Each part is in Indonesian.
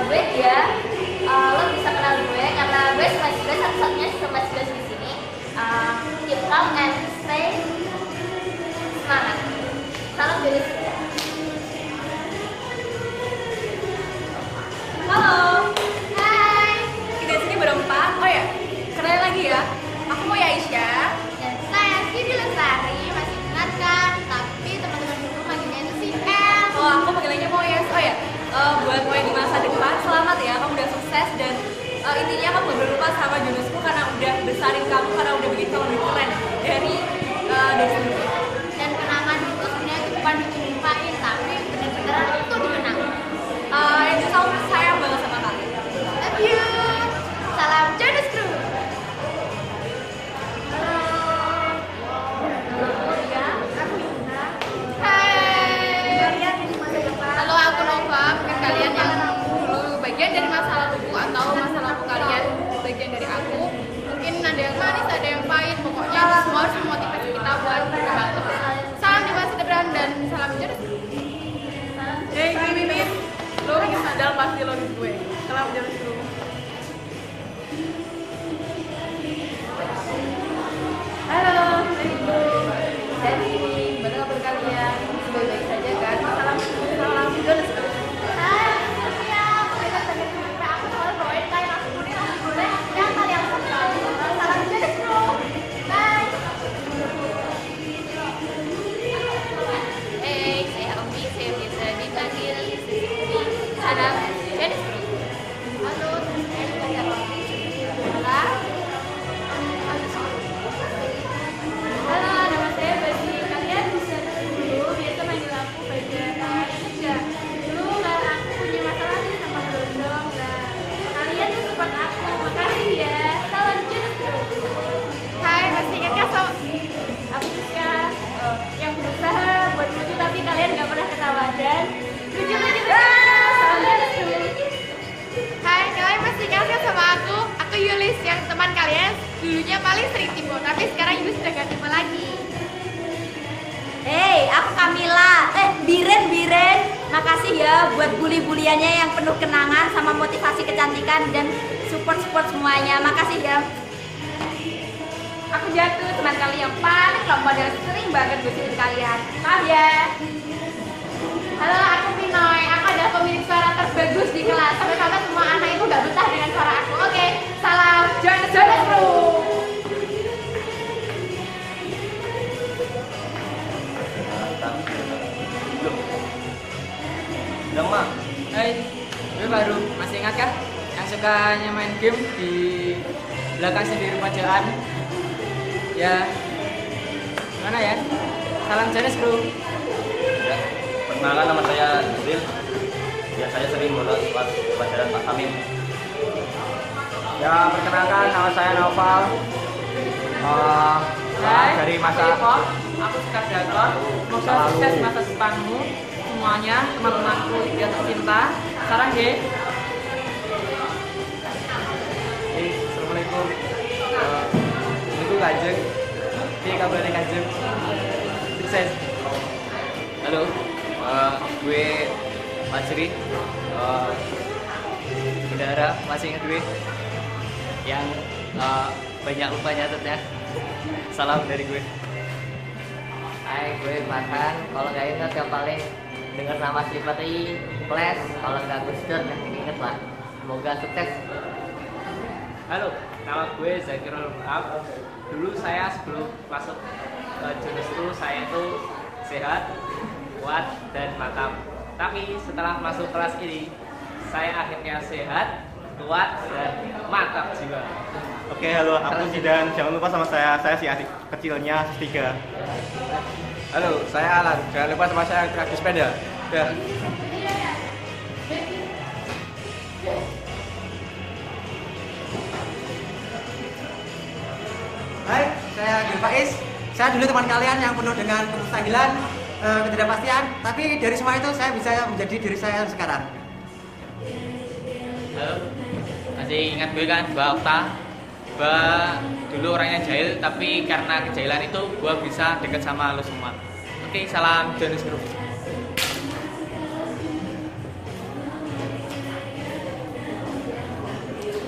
gue dia, lo bisa kenal gue karena gue Smash Gue satu-satunya Smash Gue di sini. Keep calm and stay semangat. Salam dari saya. Halo. Hai. Kita sini berempat. Oh ya, kenalin lagi ya. Aku mau Aisyah. Dan saya Siti Lestari. Masih ingat kan? Tapi teman-teman dulu manggilnya itu si M. Oh, aku panggilannya Moyes. Oh ya, buat Moyes di masa depan, selamat ya. Kamu udah sukses dan intinya kamu gak boleh lupa sama jurusku karena udah besarin kamu, karena udah bikin kamu lebih keren dari sebelumnya. Dan kenangan itu sebenarnya itu bukan dilupain, tapi bener-beneran itu dikenang. Yang jelas aku sayang banget sama kalian. Love you. Salam Jonas Crew. Halo, aku Nova. Mungkin kalian yang dulu bagian dari masa laluku atau masa lalu kalian bagian dari aku. Mungkin ada yang manis, ada yang pahit. Pokoknya itu semua harus memotivasi kita buat berkembang terus. Salam di masa depan dan salam jeruk. Hey, Mimin, lo lagi sadar pasti lo di gue. Salam jeruk dulu. Halo, assalamualaikum. Jadi, gimana kabar kalian? Baik-baik saja kan? Salam Jonas. Hai, Sofia. Aku bisa sambil sampai aku soal bawain kain aku kuning aku boleh yang kalian suka. Salam Jonas Crew. Bye. Hey, saya Omi. Saya biasa dipanggil Sisi. Salam Jonas Crew. Halo, saya Sofia Rofi. Halo. Halo, nama saya Basi. Kalian bisa dulu biasa manggil aku Baja. Enggak. Dulu kan aku punya masalah nih sama Brondong. Nah, kalian tuh support aku. Makasih ya. Salam Jonas Crew. Hai, masih ingat kan so? Aku suka yang berusaha buat lucu tapi kalian nggak pernah ketawa dan lucu. Salam Jonas Crew. Hai, kalian masih ingat kan sama aku? Aku Yulis yang teman kalian dulunya paling sering tipu, tapi sekarang Yulis udah gak tipu lagi. Hey, aku Kamila. Biren. Makasih ya buat bully-buliannya yang penuh kenangan sama motivasi kecantikan dan support semuanya. Makasih ya. Aku Jatuh, teman kalian yang paling lomba dan sering banget gosipin kalian. Maaf ya. Halo, aku Pinoy. Aku adalah pemilik suara terbagus di kelas. Sampai-sampai semua anak itu gak betah dengan suara aku. Oke, salam Jonas Crew. Nama, gue baru masih ingat kan yang sukanya main game di belakang sendiri pojaan. Ya, gimana ya? Salam Jonas Crew. Ya, perkenalkan nama saya Zil. Biasanya sering bolos pas pelajaran Pak Amin. Ya, perkenalkan nama saya Noval. Dari masa aku suka Jaton. Semoga sukses masa depanmu semuanya, teman-temanku yang tercinta. Sarang G. Assalamualaikum. Ini Kanjeng. Ini kabarnya Kanjeng. Sukses. Halo, gue Masri. Saudara masih ingat gue yang banyak lupa nyatetnya. Salam dari gue. Hai, gue Farhan. Kalau nggak inget yang paling dengar nama Slippery Flash. Kalau nggak Gus Dur, yang inget lah. Semoga sukses. Halo, nama gue Zakirul Ab. Dulu saya sebelum masuk ke Jonas Crew, saya itu sehat, kuat, dan mantap. Tapi setelah masuk kelas ini, saya akhirnya sehat, kuat, dan mantap juga. Oke, halo, aku Zidan. Jangan lupa sama saya si adik kecilnya Tiga. Halo, saya Alan. Jangan lupa sama saya yang di sepeda. Ya. Hai, saya Gil Faiz. Saya dulu teman kalian yang penuh dengan kemustahilan, ketidakpastian. Tapi dari semua itu saya bisa menjadi diri saya sekarang. Halo, masih ingat gue kan, Mbak Okta? Mbak dulu orangnya jahil, tapi karena kejahilan itu gue bisa deket sama lo semua. Oke, salam Jonas Group.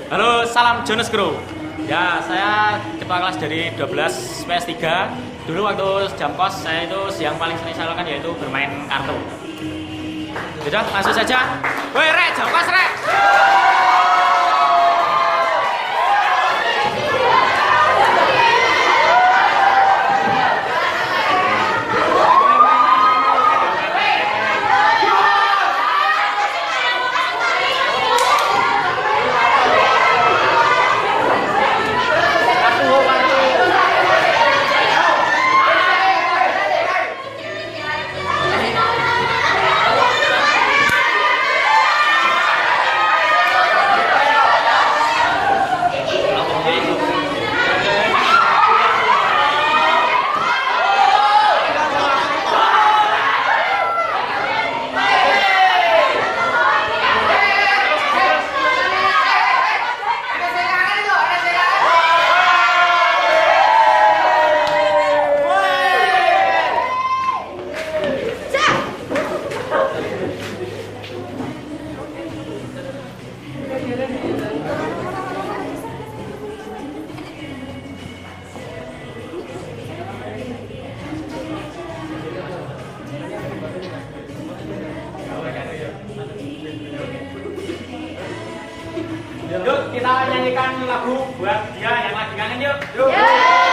Halo, salam Jonas Grow. Ya, saya ketua kelas dari 12 PS3. Dulu waktu jam kos saya itu yang paling sering saya lakukan yaitu bermain kartu. Sudah, langsung saja. Woi, Rek, jam kos, Rek. Yuk, kita nyanyikan lagu buat dia yang lagi kangen yuk. Yuk.